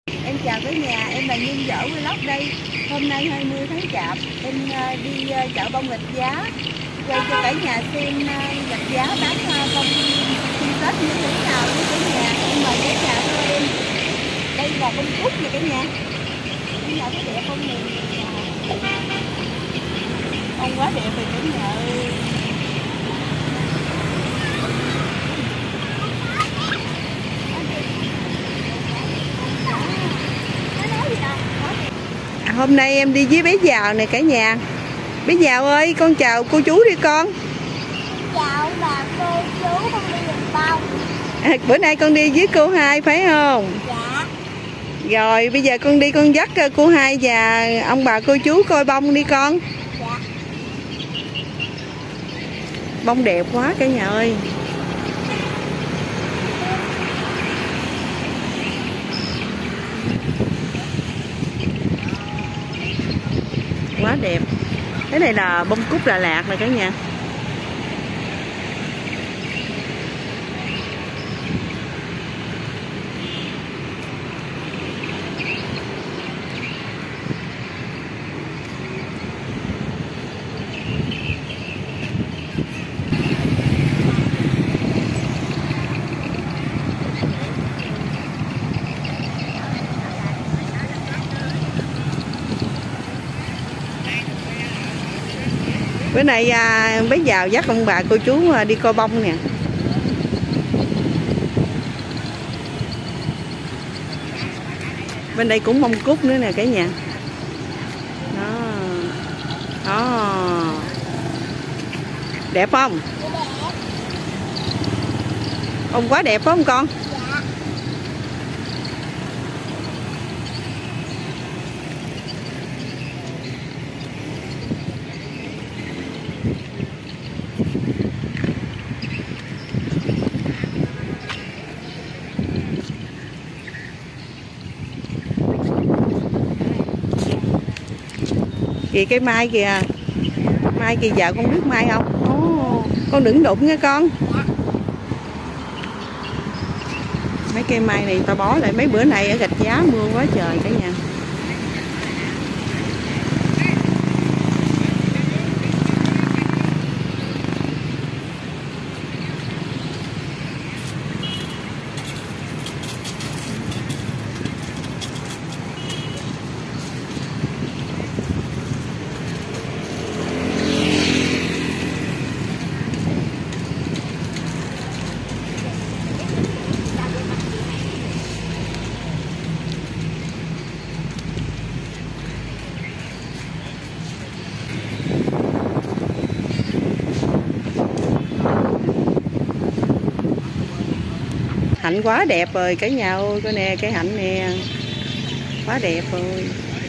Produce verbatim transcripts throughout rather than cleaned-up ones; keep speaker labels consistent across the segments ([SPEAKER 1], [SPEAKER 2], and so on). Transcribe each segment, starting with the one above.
[SPEAKER 1] Em chào cả nhà, em là Nhung Võ Vlog đây. Hôm nay hai mươi tháng Chạp, em uh, đi uh, chợ bông Rạch Giá, quay cho cả nhà xem uh, Rạch Giá bán uh, bông xuân Tết như thế nào với cả nhà. Em mời cả nhà theo em. Đây là bông cúc nè cả nhà. Cả nhà thấy đẹp không nè? Bông quá đẹp rồi cả nhà ơi. Hôm nay em đi với bé Giàu nè cả nhà. Bé Giàu ơi, con chào cô chú đi con.
[SPEAKER 2] Chào bà cô chú, con đi Bình Bông.
[SPEAKER 1] À, bữa nay con đi với cô Hai phải không?
[SPEAKER 2] Dạ.
[SPEAKER 1] Rồi bây giờ con đi con dắt cô Hai và ông bà cô chú coi bông đi con.
[SPEAKER 2] Dạ.
[SPEAKER 1] Bông đẹp quá cả nhà ơi. Quá đẹp. Cái này là bông cúc Đà Lạt nè cả nhà. Bữa nay à, bé Giàu dắt ông bà cô chú à, đi coi bông nè. Bên đây cũng bông cúc nữa nè cả nhà. Đó. Đó. Đẹp không? Bông quá đẹp phải không con?
[SPEAKER 2] Dạ.
[SPEAKER 1] Kìa cái mai kìa. Mai kìa, vợ con biết mai không? Ồ, con đừng đụng nha con. Mấy cây mai này ta bó lại, mấy bữa nay ở Rạch Giá mưa quá trời cả nhà. Hạnh quá đẹp rồi cả nhà ơi, coi nè cái hạnh nè. Quá đẹp rồi.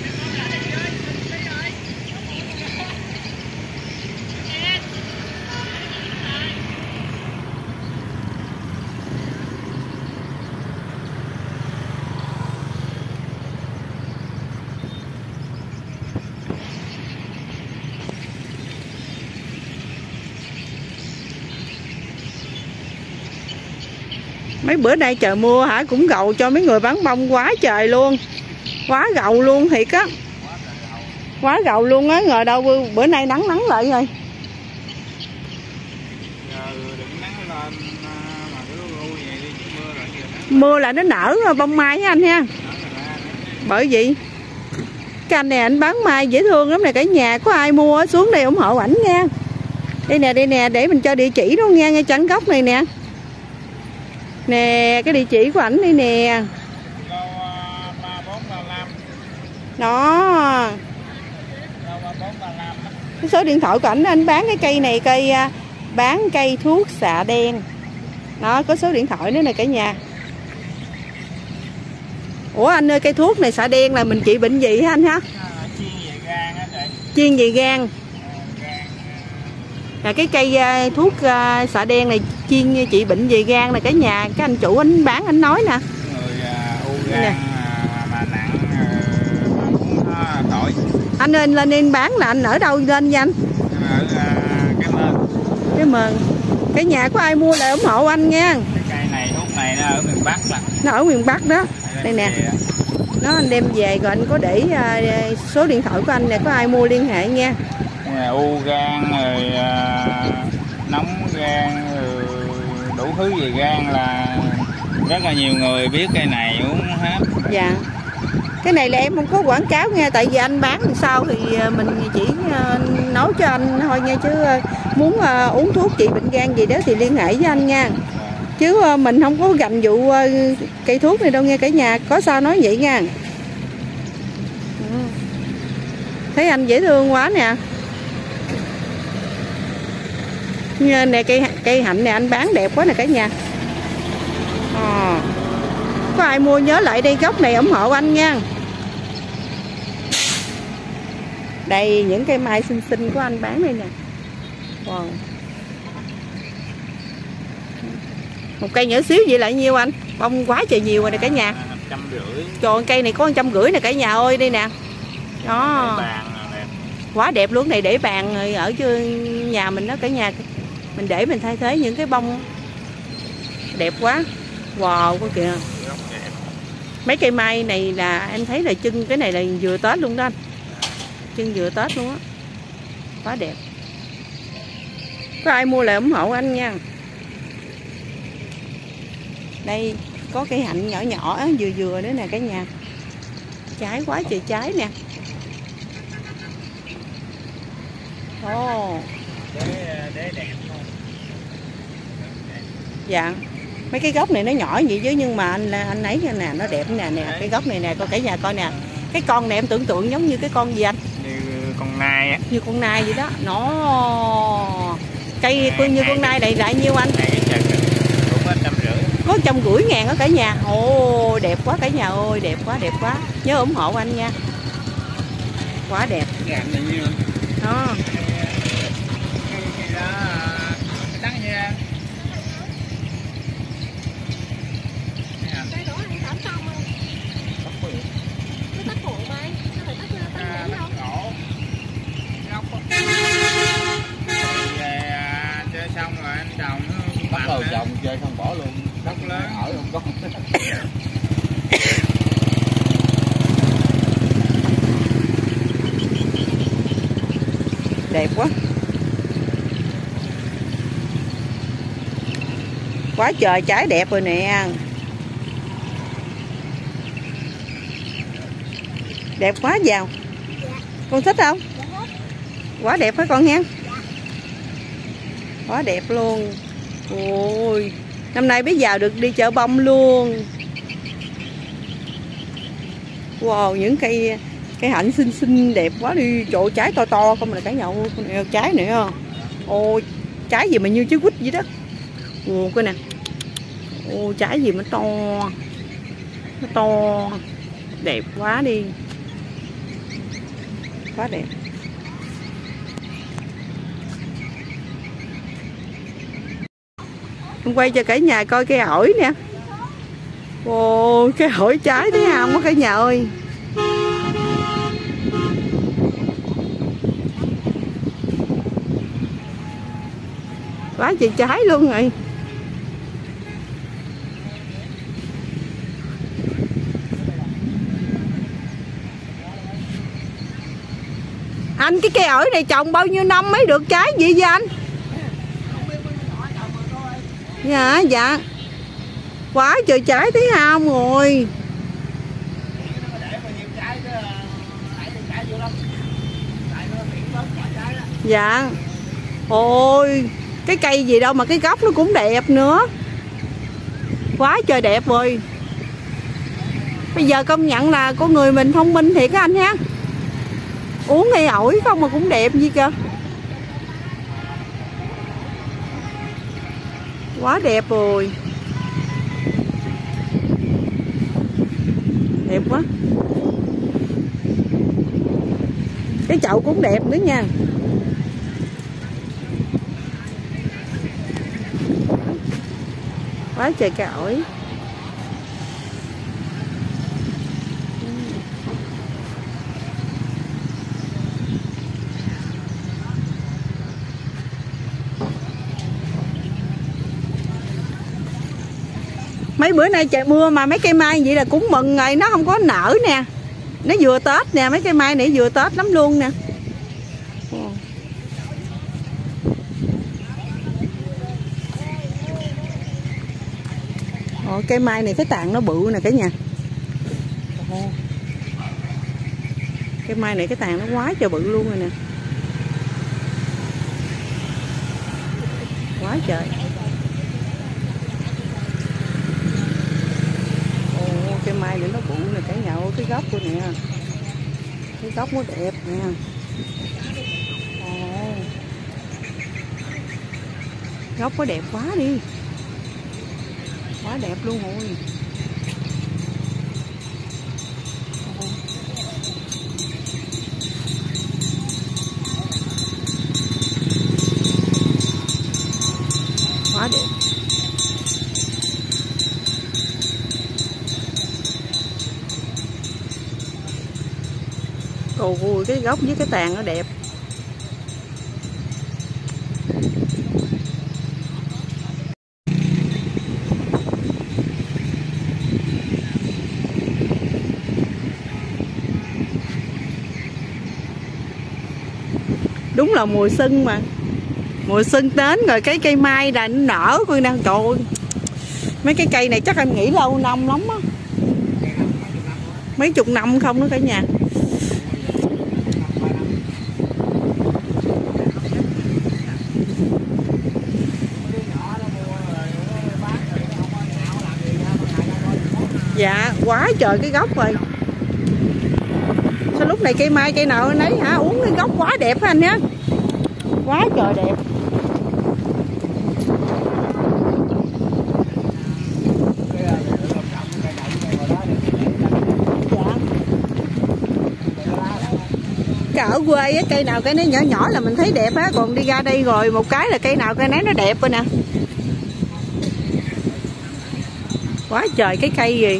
[SPEAKER 1] Mấy bữa nay trời mưa hả, cũng gầu cho mấy người bán bông quá trời luôn. Quá gầu luôn thiệt á. Quá gầu luôn á, ngờ đâu bữa nay nắng nắng lại rồi. Mưa là nó nở bông mai á anh ha. Bởi vậy cái anh này anh bán mai dễ thương lắm nè cả nhà, có ai mua xuống đây ủng hộ ảnh nha. Đây nè, đây nè, để mình cho địa chỉ đó nha, ngay chân góc này nè. Nè, cái địa chỉ của ảnh đây nè. Đó. Cái số điện thoại của ảnh, anh bán cái cây này, cây bán cây thuốc xạ đen. Đó, có số điện thoại nữa nè cả nhà. Ủa anh ơi, cây thuốc này xạ đen là mình trị bệnh gì hả anh ha?
[SPEAKER 3] Chiên về gan á chị.
[SPEAKER 1] Chiên về gan. Là cái cây uh, thuốc uh, xạ đen này chuyên trị bệnh về gan là cả nhà. Cái anh chủ anh bán anh nói nè.
[SPEAKER 3] Người uh, u gan nè. Mà nặng uh, muốn uh, tội.
[SPEAKER 1] Anh ơi, anh lên anh bán là anh ở đâu lên nha anh?
[SPEAKER 3] Ở uh, cái mơn.
[SPEAKER 1] Cái mơn. Cái nhà có ai mua lại ủng hộ anh nha.
[SPEAKER 3] Cái cây này thuốc này nó ở miền Bắc là.
[SPEAKER 1] Nó ở miền Bắc đó. Đây nè. Nó anh đem về rồi anh có để uh, số điện thoại của anh nè, có ai mua liên hệ nha.
[SPEAKER 3] U gan rồi à, nóng gan rồi đủ thứ về gan là rất là nhiều người biết cây này uống hết.
[SPEAKER 1] Dạ. Cái này là em không có quảng cáo nha, tại vì anh bán làm sao thì mình chỉ uh, nói cho anh thôi nha, chứ uh, muốn uh, uống thuốc trị bệnh gan gì đó thì liên hệ với anh nha. Chứ uh, mình không có gành vụ uh, cây thuốc này đâu nghe cả nhà, có sao nói vậy nha. Ừ. Thấy anh dễ thương quá nè. Nè cây cây hạnh này anh bán đẹp quá nè cả nhà. À, có ai mua nhớ lại đây gốc này ủng hộ anh nha. Đây những cây mai xinh xinh của anh bán đây nè. Wow. Một cây nhỏ xíu vậy là nhiêu anh? Bông quá trời nhiều rồi nè cả nhà.
[SPEAKER 3] Trăm rưỡi.
[SPEAKER 1] Trời, cây này có một trăm rưỡi nè cả nhà ơi, đây nè. Đó.
[SPEAKER 3] Bàn đẹp.
[SPEAKER 1] Quá đẹp luôn, này để bàn ở nhà mình đó cả nhà. Mình để mình thay thế những cái bông đẹp quá. Wow, có kìa. Mấy cây mai này là em thấy là chân cái này là vừa Tết luôn đó anh. Chân vừa Tết luôn á. Quá đẹp. Có ai mua lại ủng hộ anh nha. Đây có cây hạnh nhỏ nhỏ vừa vừa nữa nè cả nhà. Trái quá trời trái nè. Ồ.
[SPEAKER 3] Để, để đẹp thôi.
[SPEAKER 1] Dạ. Mấy cái gốc này nó nhỏ vậy chứ nhưng mà anh anh ấy nè, nó đẹp nè nè, cái gốc này nè, coi cả nhà coi nè. Cái con này em tưởng tượng giống như cái con gì anh?
[SPEAKER 3] Như con nai á.
[SPEAKER 1] Như con nai vậy đó. Nó cây à, như con nai này lại nhiêu anh?
[SPEAKER 3] Cũng có trăm rưỡi.
[SPEAKER 1] Có trăm rưỡi ngàn đó cả nhà. Ồ, đẹp quá cả nhà ơi, đẹp quá đẹp quá. Nhớ ủng hộ anh nha. Quá đẹp.
[SPEAKER 3] Gạn này nhiêu?
[SPEAKER 1] Đó.
[SPEAKER 3] Xong rồi anh trồng
[SPEAKER 4] bắt đầu trồng chơi không bỏ luôn,
[SPEAKER 3] đất lớn
[SPEAKER 4] ở không có.
[SPEAKER 1] Đẹp quá. Quá trời trái đẹp rồi nè. Đẹp quá giàu.
[SPEAKER 2] Dạ.
[SPEAKER 1] Con thích không?
[SPEAKER 2] Dạ hết.
[SPEAKER 1] Quá đẹp hả con nha.
[SPEAKER 2] Dạ.
[SPEAKER 1] Quá đẹp luôn. Ôi, năm nay biết giàu được đi chợ bông luôn. Wow, những cây cây hạnh xinh xinh đẹp quá đi. Trời, trái to to không là cả nhậu. Con này trái nữa. Ôi, trái gì mà như trái quýt vậy đó. Ồ, coi nè. Ôi, trái gì mà to. Nó to. Đẹp quá đi. Quá đẹp. Em quay cho cả nhà coi cây ổi nè. Ồ, cây ổi trái thấy không có cả nhà ơi. Quá trời trái luôn rồi. Anh cái cây ổi này trồng bao nhiêu năm mới được trái gì vậy anh? Dạ dạ. Quá trời trái thấy không rồi. Dạ. Ôi, cái cây gì đâu mà cái gốc nó cũng đẹp nữa. Quá trời đẹp rồi. Bây giờ công nhận là con người mình thông minh thiệt á anh ha. Uống cây ổi không mà cũng đẹp gì cơ. Quá đẹp rồi. Đẹp quá. Cái chậu cũng đẹp nữa nha. Quá trời cây ổi. Mấy bữa nay trời mưa mà mấy cây mai vậy là cũng mừng rồi, nó không có nở nè. Nó vừa Tết nè, mấy cây mai này vừa Tết lắm luôn nè. Ồ, cây mai này cái tàn nó bự nè cả nhà. Ồ. Cây mai này cái tàn nó quá trời bự luôn rồi nè. Quá trời. Ồ, cây mai này nó bự nè cả nhà ơi, cái gốc của nè. Cái gốc nó đẹp nè. Ồ. Gốc nó đẹp quá đi. Quá đẹp luôn rồi. Quá đẹp. Ôi, cái gốc với cái tàn nó đẹp. Đúng là mùa xuân mà. Mùa xuân đến rồi cái cây mai là nó nở coi nè. Trời ơi, mấy cái cây này chắc em nghĩ lâu năm lắm á. Mấy chục năm không đó cả nhà. Dạ, quá trời cái gốc rồi. Sao lúc này cây mai cây nào nấy hả? Uống cái gốc quá đẹp hả anh nhá. Quá trời đẹp. Dạ. Cái ở quê á, cây nào cái nó nhỏ nhỏ là mình thấy đẹp á. Còn đi ra đây rồi một cái là cây nào cây nấy nó đẹp rồi nè. Quá trời cái cây gì.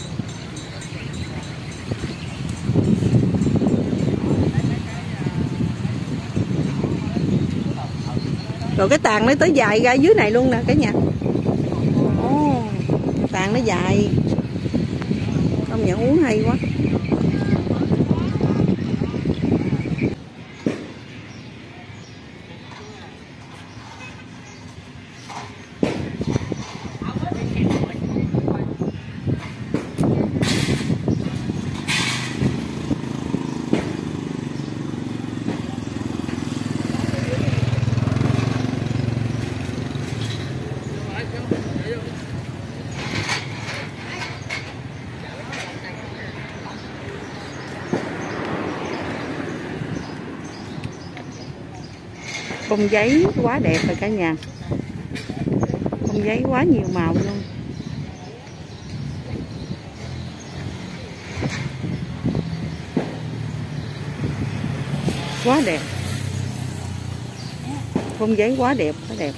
[SPEAKER 1] Rồi cái tàn nó tới dài ra dưới này luôn nè cả nhà. Ồ, tàn nó dài. Công nhận uống hay quá. Bông giấy quá đẹp rồi cả nhà. Bông giấy quá nhiều màu luôn. Quá đẹp. Bông giấy quá đẹp, quá đẹp.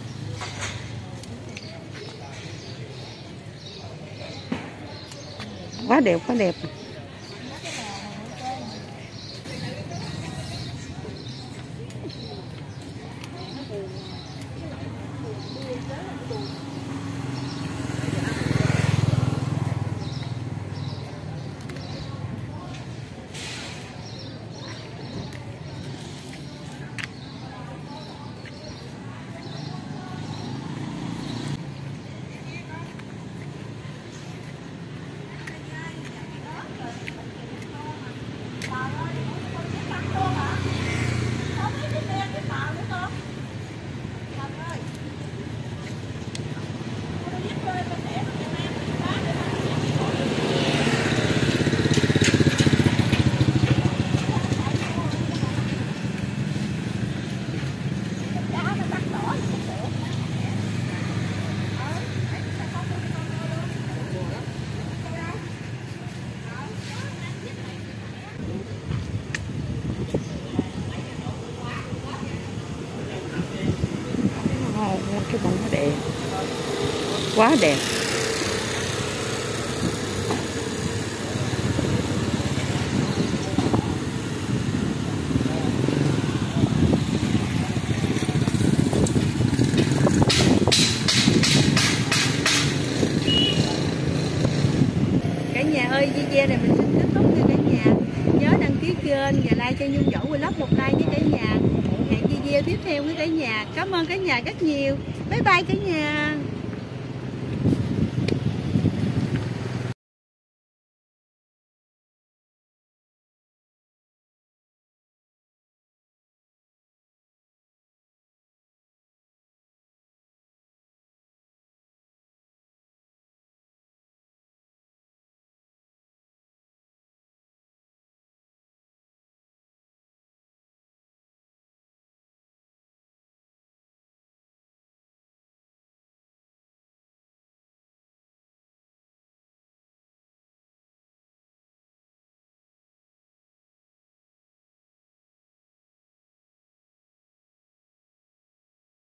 [SPEAKER 1] Quá đẹp, quá đẹp. Cái bông nó đẹp. Quá đẹp. video này mình xin kết thúc nha cả nhà. Nhớ đăng ký kênh và like cho Nhung Dẫu Vlog một like với cả nhà. Hẹn video tiếp theo với cả nhà. Cảm ơn cả nhà rất nhiều. Bye bye cả nhà.